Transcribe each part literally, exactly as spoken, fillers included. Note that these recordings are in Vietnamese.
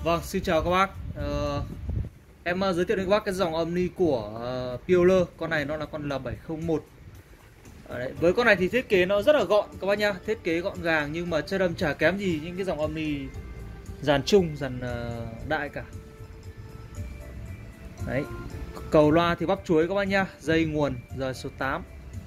Vâng, xin chào các bác. Ờ, em uh, giới thiệu đến các bác cái dòng Omni của uh, Peeler. Con này nó là con L bảy không một. Ở đấy, với con này thì thiết kế nó rất là gọn các bác nhá, thiết kế gọn gàng nhưng mà chơi đâm chả kém gì những cái dòng Omni dàn chung, dàn uh, đại cả. Đấy, cầu loa thì bắp chuối các bác nhá, dây nguồn rời số tám.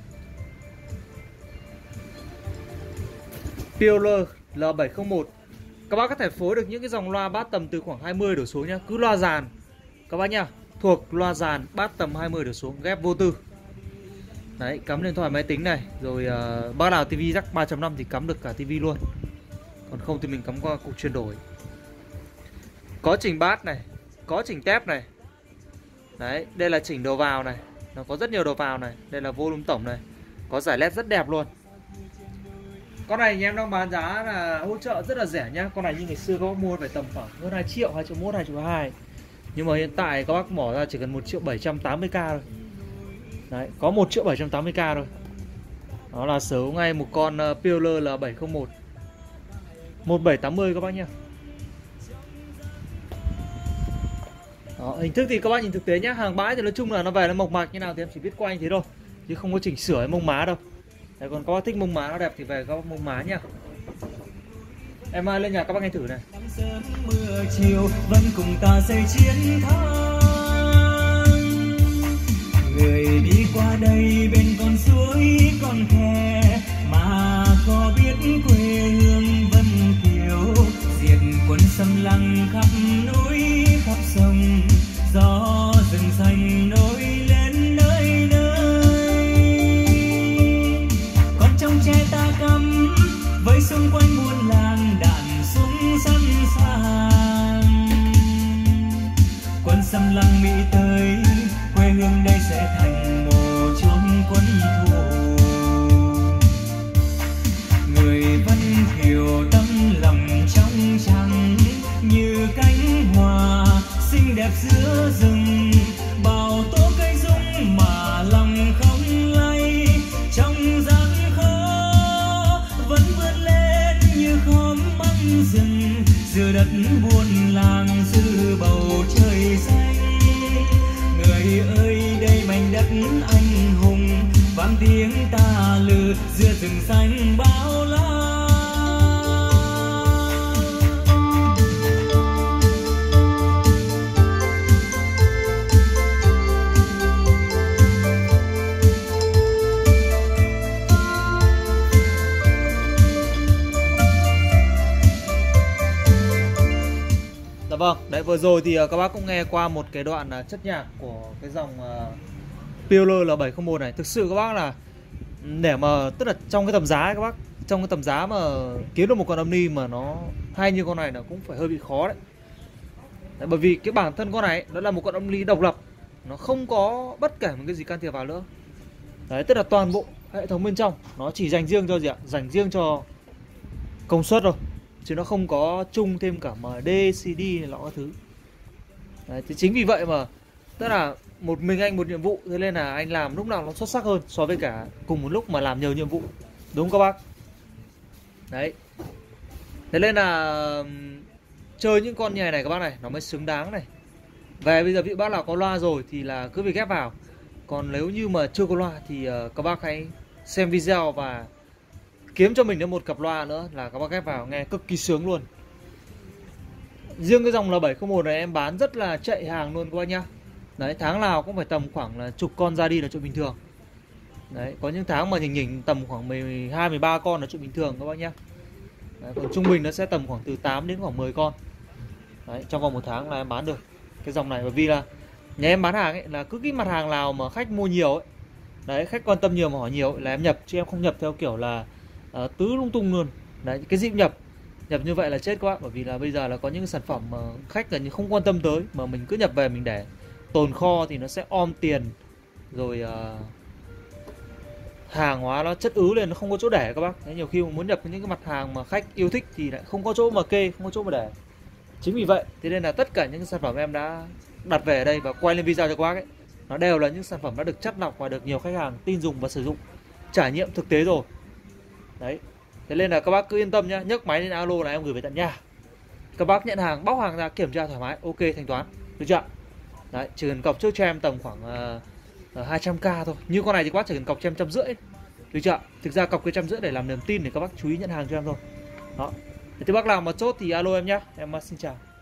Peeler L bảy không một. Các bác có thể phối được những cái dòng loa bass tầm từ khoảng hai mươi đổ xuống nhá, cứ loa dàn các bác nhá, thuộc loa dàn bass tầm hai mươi đổ xuống, ghép vô tư. Đấy, cắm điện thoại máy tính này, rồi uh, bác nào tivi jack ba chấm năm thì cắm được cả tivi luôn. Còn không thì mình cắm qua cục chuyển đổi. Có chỉnh bass này, có chỉnh tép này. Đấy, đây là chỉnh đầu vào này, nó có rất nhiều đầu vào này, đây là volume tổng này. Có giải led rất đẹp luôn. Con này nhà em đang bán giá là hỗ trợ rất là rẻ nhá. Con này như ngày xưa các bác mua phải tầm khoảng hơn hai triệu, hai triệu mốt, hai triệu hai. Nhưng mà hiện tại các bác bỏ ra chỉ cần một triệu bảy trăm tám mươi k thôi. Đấy, có một triệu bảy trăm tám mươi k thôi. Đó là sở hữu ngay một con uh, Peeler L bảy không một một bảy tám mươi các bác nhá. Đó, hình thức thì các bác nhìn thực tế nhá. Hàng bãi thì nói chung là nó về nó mộc mạc như nào thì em chỉ biết qua anh thế thôi, chứ không có chỉnh sửa cái mông má đâu. Đấy, còn các bác thích mông má nó đẹp thì về các bác mông má nhá. Em lên nhà các bác nghe thử này. Sớm mưa chiều vẫn cùng ta xây chiến thắng. Người đi qua đây bên con suối con khe mà có biết quê hương Vân Kiều, diệt quân xâm lăng khắp núi khắp sông, gió rừng xanh nổi lên nơi nơi. Còn trong tre ta cắm với xung quanh muôn làng đạn súng sẵn sàng. Quân xâm lăng Mỹ tới, quê hương đây sẽ thành mồ chôn quân thù. Người Vân Kiều tâm lòng trong trắng như cánh hoa xinh đẹp giữa rừng, bao tố cây rụng mà lòng không lay. Trong gian khó vẫn vươn lên như khóm băng rừng, giữa đất buôn làng giữa bầu trời xanh. Người ơi đây mảnh đất anh hùng, vang tiếng ta lừ giữa rừng xanh bao la. Dạ vâng, đấy vừa rồi thì các bác cũng nghe qua một cái đoạn chất nhạc của cái dòng uh, Peeler L bảy không một này. Thực sự các bác là để mà, tức là trong cái tầm giá ấy, các bác, trong cái tầm giá mà kiếm được một con Omni mà nó hay như con này là cũng phải hơi bị khó đấy. Đấy, bởi vì cái bản thân con này nó là một con Omni độc lập, nó không có bất kể một cái gì can thiệp vào nữa. Đấy, tức là toàn bộ hệ thống bên trong nó chỉ dành riêng cho gì ạ? Dành riêng cho công suất thôi, chứ nó không có chung thêm cả em đê, xê đê này lọ các thứ. Đấy, thì chính vì vậy mà tức là một mình anh một nhiệm vụ, thế nên là anh làm lúc nào nó xuất sắc hơn so với cả cùng một lúc mà làm nhiều nhiệm vụ, đúng không các bác? Đấy, thế nên là chơi những con như này này các bác này nó mới xứng đáng này. Về bây giờ vị bác nào có loa rồi thì là cứ việc ghép vào, còn nếu như mà chưa có loa thì uh, các bác hãy xem video và kiếm cho mình đến một cặp loa nữa là các bác ghép vào nghe cực kỳ sướng luôn. Riêng cái dòng L bảy không một này em bán rất là chạy hàng luôn các bác nhá. Đấy, tháng nào cũng phải tầm khoảng là chục con ra đi là chuyện bình thường. Đấy, có những tháng mà nhỉnh nhỉnh tầm khoảng mười hai, mười ba con là chuyện bình thường các bác nhá. Đấy, còn trung bình nó sẽ tầm khoảng từ tám đến khoảng mười con. Đấy, trong vòng một tháng là em bán được cái dòng này. Bởi vì là nhà em bán hàng ấy là cứ cái mặt hàng nào mà khách mua nhiều ấy, đấy, khách quan tâm nhiều mà hỏi nhiều ấy, là em nhập, chứ em không nhập theo kiểu là uh, tứ lung tung luôn. Đấy, cái gì nhập nhập như vậy là chết các bạn. Bởi vì là bây giờ là có những sản phẩm mà khách gần như không quan tâm tới, mà mình cứ nhập về mình để tồn kho thì nó sẽ om tiền, rồi uh, hàng hóa nó chất ứ lên, nó không có chỗ để các bác. Đấy, nhiều khi muốn nhập những cái mặt hàng mà khách yêu thích thì lại không có chỗ mà kê, không có chỗ mà để. Chính vì vậy thế nên là tất cả những cái sản phẩm em đã đặt về ở đây và quay lên video cho các bác ấy, nó đều là những sản phẩm đã được chắt lọc và được nhiều khách hàng tin dùng và sử dụng, trải nghiệm thực tế rồi. Đấy, thế nên là các bác cứ yên tâm nhá, nhấc máy lên alo là em gửi về tận nhà. Các bác nhận hàng, bóc hàng ra kiểm tra thoải mái, ok thanh toán, được chưa? Đấy, chỉ cần cọc trước cho em tầm khoảng uh, hai trăm k thôi. Như con này thì các bác chỉ cần cọc cho em trăm rưỡi, được chưa? Thực ra cọc cái trăm rưỡi để làm niềm tin để các bác chú ý nhận hàng cho em thôi. Đó. Để các bác nào mà chốt thì alo em nhá. Em xin chào.